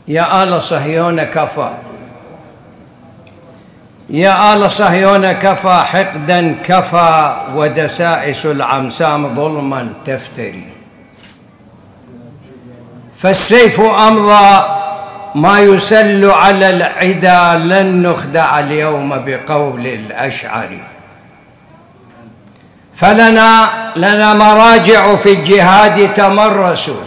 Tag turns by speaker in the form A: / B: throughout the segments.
A: يا آل صهيون كفى، يا آل صهيون كفى حقدا كفى، ودسائس العمسام ظلما تفتري. فالسيف أمضى ما يسل على العدا، لن نخدع اليوم بقول الأشعري. فلنا مراجع في الجهاد تمرسوا،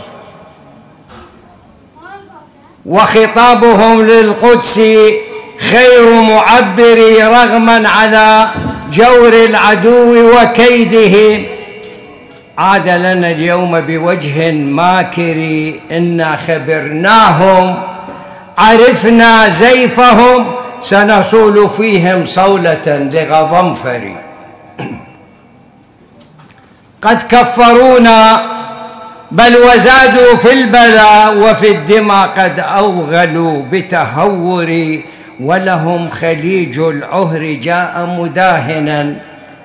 A: وخطابهم للقدس خير معبر، رغما على جور العدو وكيده. عاد لنا اليوم بوجه ماكر، إنا خبرناهم عرفنا زيفهم، سنصول فيهم صولة لغضنفر. قد كفرونا بل وزادوا في البلاء، وفي الدماء قد أوغلوا بتهور. ولهم خليج العهر جاء مداهنا،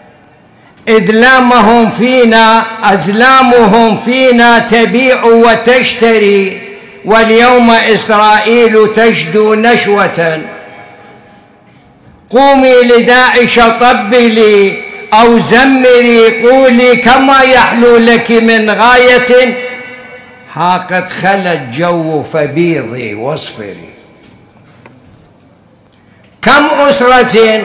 A: أزلامهم فينا تبيع وتشتري. واليوم إسرائيل تشدو نشوة، قومي لداعش طبلي أو زمري، قولي كما يحلو لك من غاية. ها قد خلى الجو فبيضي واصفري. كم أسرة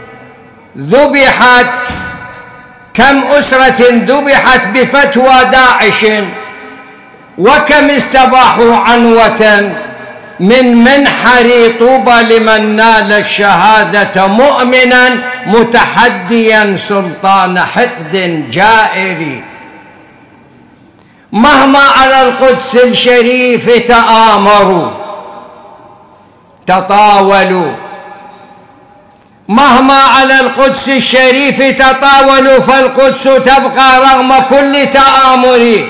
A: ذبحت بفتوى داعش، وكم استباحوا عنوة من منحر. طوبى لمن نال الشهادة مؤمنا، متحديا سلطان حقد جائر. مهما على القدس الشريف تطاولوا، مهما على القدس الشريف تطاولوا، فالقدس تبقى رغم كل تآمر.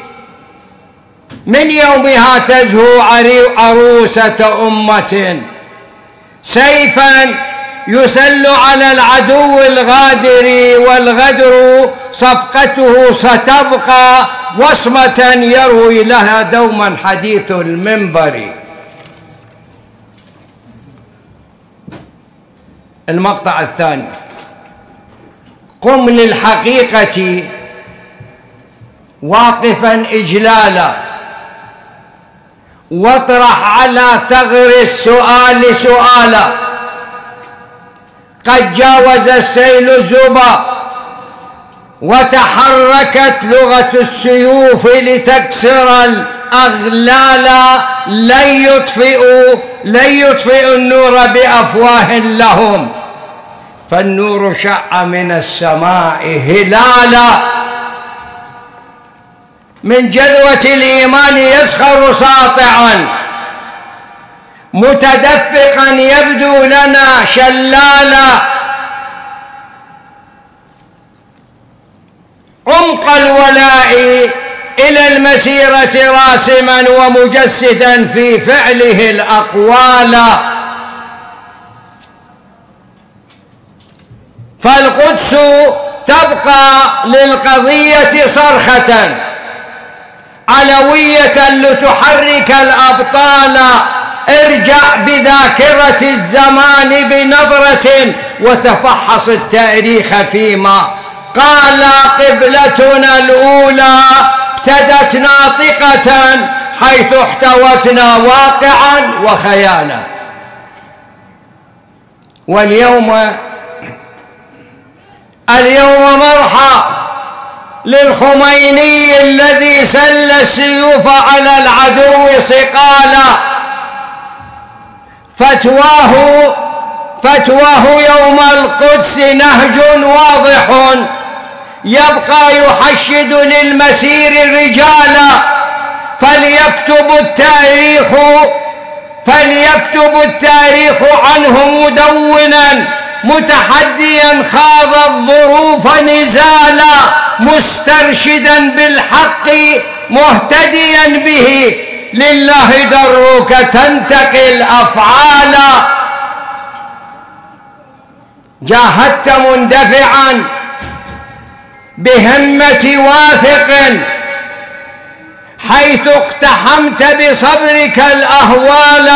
A: من يومها تزهو عروسة أمة، سيفا يسل على العدو الغادر. والغدر صفقته ستبقى وصمة، يروي لها دوما حديث المنبر. المقطع الثاني: قم للحقيقة واقفا إجلالا، واطرح على ثغر السؤال سؤالا. قد جاوز السيل الزبا، وتحركت لغة السيوف لتكسر الأغلال. لن يطفئوا النور بأفواه لهم، فالنور شع من السماء هلالا. من جذوة الإيمان يسخر ساطعا، متدفقا يبدو لنا شلالا. عمق الولاء إلى المسيرة راسما، ومجسدا في فعله الأقوال. فالقدس تبقى للقضية صرخة علوية لتحرك الأبطال. ارجع بذاكرة الزمان بنظرة، وتفحص التاريخ فيما قال. قبلتنا الأولى ابتدت ناطقة، حيث احتوتنا واقعا وخيالا. واليوم مرحى للخميني الذي سل السيوف على العدو صقالا. فتواه يوم القدس نهج واضح، يبقى يحشد للمسير الرجال. فليكتب التاريخ عنه مدونا، متحديا خاض الظروف نزالا. مسترشدا بالحق مهتديا به، لله درك تنتقي الأفعال. جاهدت مندفعا بهمة واثق، حيث اقتحمت بصبرك الأهوال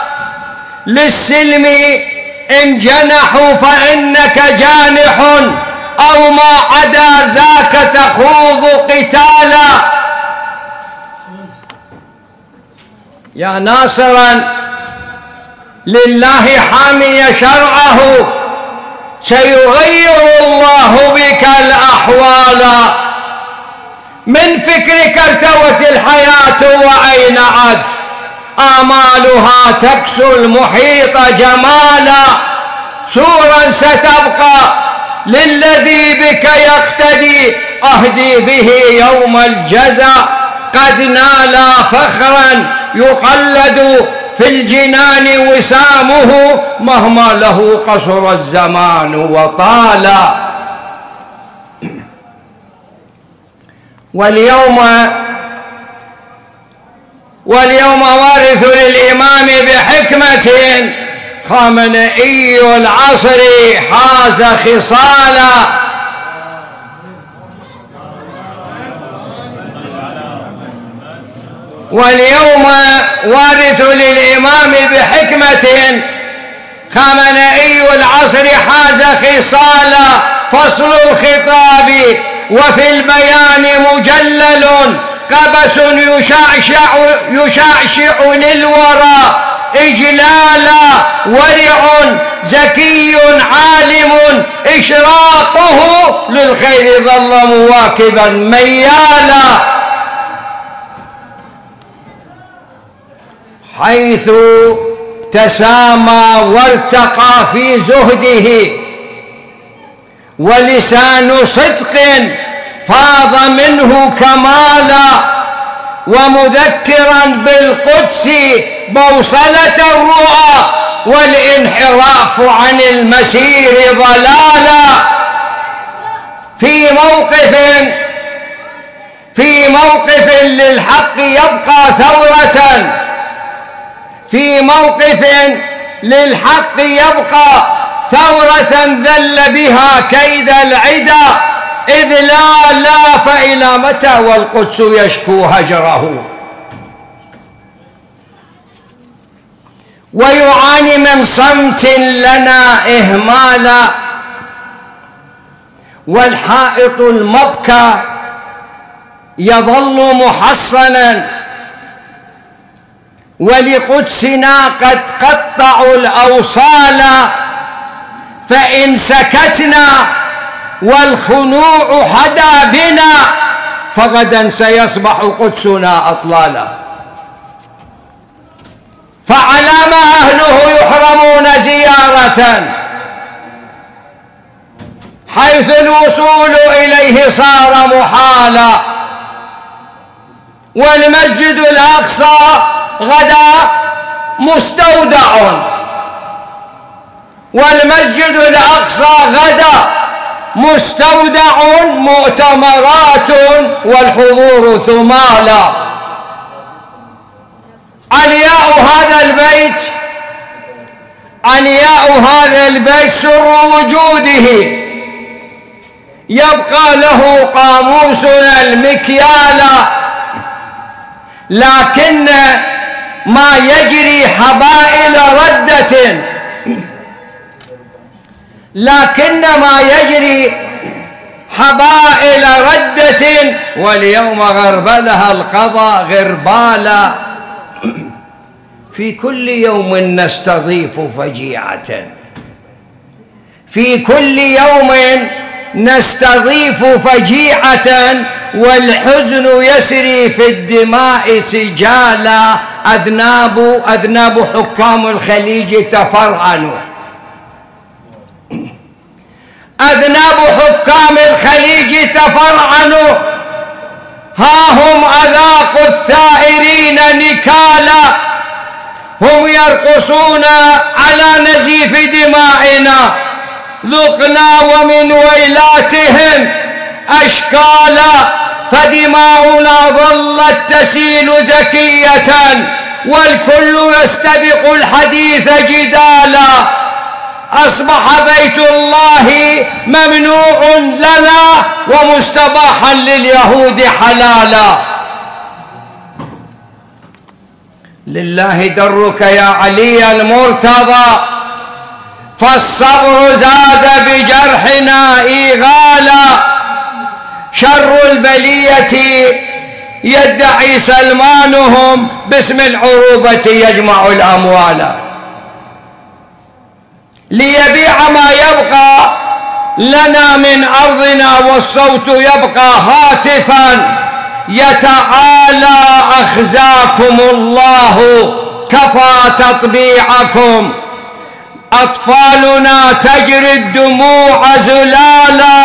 A: للسلم إن جنحوا فإنك جانح أو ما عدا ذاك تخوض قتالا. يا ناصرا لله حامي شرعه سيغير الله بك الأحوال. من فكرك ارتوت الحياة وأين عد آمالها تكسو المحيط جمالا. سورا ستبقى للذي بك يقتدي أهدي به يوم الجزاء. قد نال فخرا يقلد في الجنان وسامه مهما له قصر الزمان وطال. واليوم وارث للإمام بحكمة خامنئي العصر حاز خصالا. واليوم وارث للإمام بحكمة خامنئي العصر حاز خصالا. فصل الخطاب وفي البيان مجلل قبس يشعشع للورى إجلالا. ورع زكي عالم إشراقه للخير ظل مواكبا ميالا. حيث تسامى وارتقى في زهده ولسان صدق فاض منه كمالا. ومذكرا بالقدس بوصلة الرؤى والانحراف عن المسير ضلالا. في موقف للحق يبقى ثورة. في موقف للحق يبقى ثورة ذل بها كيد العدا. إذ لا فإلى متى والقدس يشكو هجره. ويعاني من صمت لنا إهمالا. والحائط المبكى يظل محصنا ولقدسنا قد قطعوا الأوصال. فإن سكتنا والخنوع حدا بنا فغدا سيصبح قدسنا أطلالا. فعلى ما أهله يحرمون زيارة حيث الوصول إليه صار محالا. والمسجد الأقصى غدا مستودع. والمسجد الأقصى غدا مستودع مؤتمرات والحضور ثمالا. علياء هذا البيت سر وجوده يبقى له قاموسنا المكيال. لكن ما يجري حبائل ردة واليوم غربلها القضاء غربالا. في كل يوم نستضيف فجيعة. في كل يوم نستضيف فجيعة والحزن يسري في الدماء سجالا. أذناب حكام الخليج تفرعنوا. أذناب حكام الخليج تفرعنوا. ها هم أذاقوا الثائرين نكالا. هم يرقصون على نزيف دمائنا. ذقنا ومن ويلاتهم أشكالا. فدماؤنا ظلت تسيل زكية والكل يستبق الحديث جدالا. أصبح بيت الله ممنوع لنا ومستباحا لليهود حلالا. لله درك يا علي المرتضى، فالصبر زاد بجرحنا إيغالا، شر البلية يدعي سلمانهم، باسم العروبة يجمع الأموال، ليبيع ما يبقى لنا من أرضنا، والصوت يبقى هاتفا يتعالى، أخزاكم الله كفى تطبيعكم، أطفالنا تجري الدموع زلالا،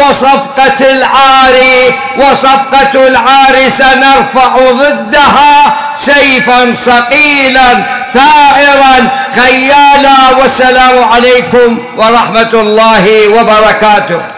A: وصفقة العار سنرفع ضدها سيفا صقيلا ثائرا خيالا. والسلام عليكم ورحمة الله وبركاته.